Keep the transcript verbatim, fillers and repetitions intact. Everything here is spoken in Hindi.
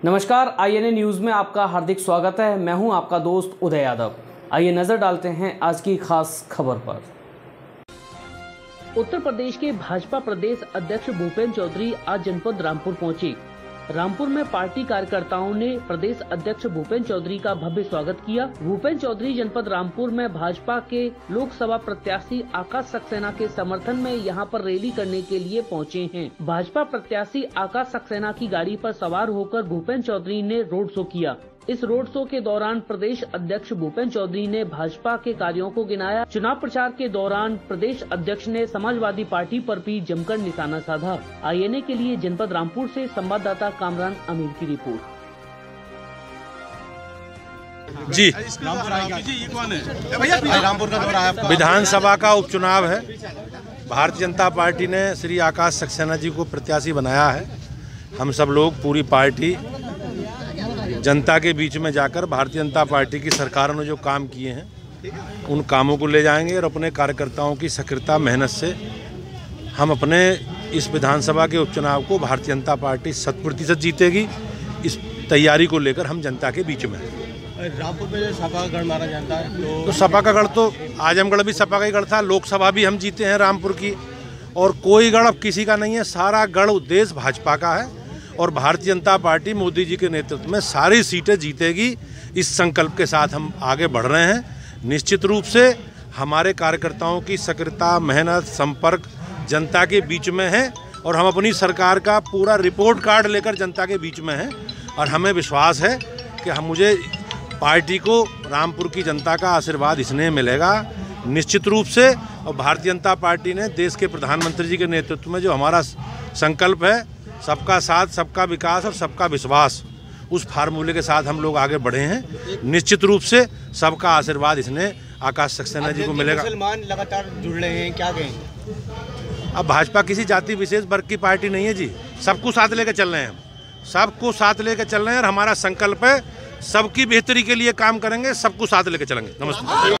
नमस्कार, आईएनए न्यूज़ में आपका हार्दिक स्वागत है। मैं हूं आपका दोस्त उदय यादव। आइए नजर डालते हैं आज की खास खबर पर। उत्तर प्रदेश के भाजपा प्रदेश अध्यक्ष भूपेंद्र चौधरी आज जनपद रामपुर पहुंचे। रामपुर में पार्टी कार्यकर्ताओं ने प्रदेश अध्यक्ष भूपेंद्र चौधरी का भव्य स्वागत किया। भूपेंद्र चौधरी जनपद रामपुर में भाजपा के लोकसभा प्रत्याशी आकाश सक्सेना के समर्थन में यहां पर रैली करने के लिए पहुंचे हैं। भाजपा प्रत्याशी आकाश सक्सेना की गाड़ी पर सवार होकर भूपेंद्र चौधरी ने रोड शो किया। इस रोड शो के दौरान प्रदेश अध्यक्ष भूपेंद्र चौधरी ने भाजपा के कार्यों को गिनाया। चुनाव प्रचार के दौरान प्रदेश अध्यक्ष ने समाजवादी पार्टी पर भी जमकर निशाना साधा। आईएनए के लिए जनपद रामपुर से संवाददाता कामरान अमीर की रिपोर्ट। जी, रामपुर का दौरा है आपका। विधानसभा का उपचुनाव है। भारतीय जनता पार्टी ने श्री आकाश सक्सेना जी को प्रत्याशी बनाया है। हम सब लोग पूरी पार्टी जनता के बीच में जाकर भारतीय जनता पार्टी की सरकारों ने जो काम किए हैं उन कामों को ले जाएंगे और अपने कार्यकर्ताओं की सक्रियता मेहनत से हम अपने इस विधानसभा के उपचुनाव को भारतीय जनता पार्टी शत प्रतिशत जीतेगी। इस तैयारी को लेकर हम जनता के बीच में हैं। रामपुर में जो सपा का गढ़ माना जाता है तो, तो सपा का गढ़ तो आजमगढ़ भी सपा का ही गढ़ था। लोकसभा भी हम जीते हैं रामपुर की, और कोई गढ़ अब किसी का नहीं है। सारा गढ़ उद्देश्य भाजपा का है और भारतीय जनता पार्टी मोदी जी के नेतृत्व में सारी सीटें जीतेगी। इस संकल्प के साथ हम आगे बढ़ रहे हैं। निश्चित रूप से हमारे कार्यकर्ताओं की सक्रियता, मेहनत, संपर्क जनता के बीच में है और हम अपनी सरकार का पूरा रिपोर्ट कार्ड लेकर जनता के बीच में हैं। और हमें विश्वास है कि हम मुझे पार्टी को रामपुर की जनता का आशीर्वाद इसने मिलेगा निश्चित रूप से। और भारतीय जनता पार्टी ने देश के प्रधानमंत्री जी के नेतृत्व में जो हमारा संकल्प है, सबका साथ, सबका विकास और सबका विश्वास, उस फार्मूले के साथ हम लोग आगे बढ़े हैं। निश्चित रूप से सबका आशीर्वाद इसने आकाश सक्सेना जी को मिलेगा। मुसलमान लगातार जुड़ रहे हैं, क्या कहेंगे? अब भाजपा किसी जाति विशेष वर्ग की पार्टी नहीं है जी। सबको साथ लेकर चल रहे हैं, हम सबको साथ लेकर चल रहे हैं और हमारा संकल्प है सबकी बेहतरी के लिए काम करेंगे, सबको साथ लेकर चलेंगे। नमस्कार।